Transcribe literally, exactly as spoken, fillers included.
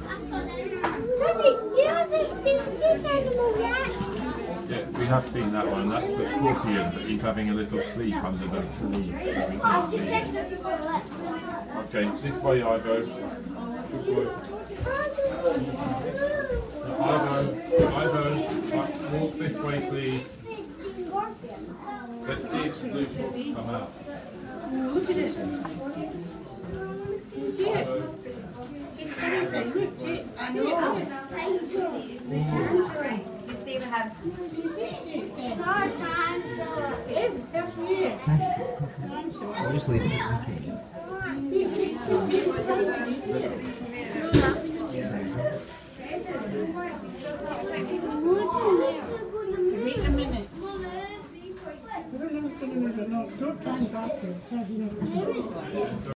Daddy, you haven't seen this animal yet? Yeah, we have seen that one. That's the scorpion, but he's having a little sleep under the leaves, so we can't see him. Okay, this way, Ivo. This way. Ivo, Ivo, let's walk this way, please. Let's see if the blue spots come out. Look at it. See it? I know. You Stephen have. Hard time, so It is, it's so sweet. I'll just leave it. Wait a minute. Don't try and